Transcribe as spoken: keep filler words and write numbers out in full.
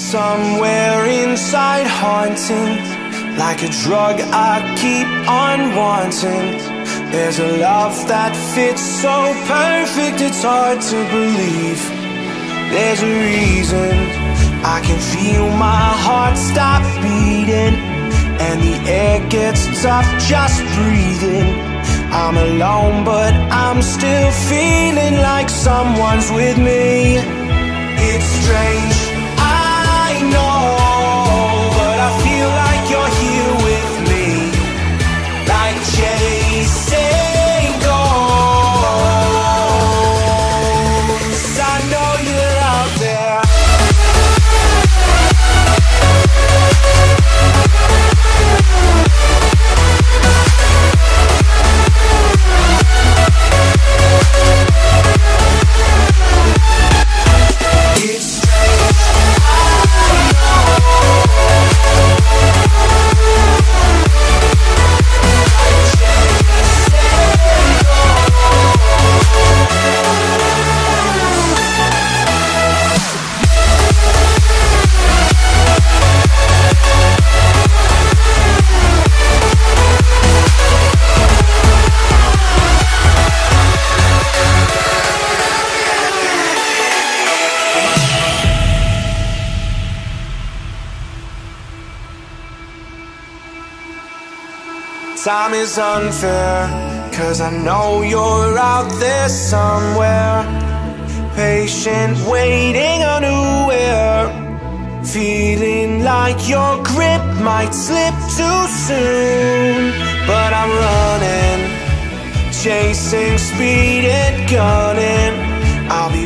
Somewhere inside haunting, like a drug I keep on wanting. There's a love that fits so perfect it's hard to believe. There's a reason I can feel my heart stop beating, and the air gets tough just breathing. I'm alone but I'm still feeling like someone's with me. It's strange, I know, but I feel like you're here with me, like chasing ghosts. I know you're out there. It's strange, I know. Time is unfair, 'cause I know you're out there somewhere, patient, waiting unaware, feeling like your grip might slip too soon. But I'm running, chasing speed and gunning. I'll be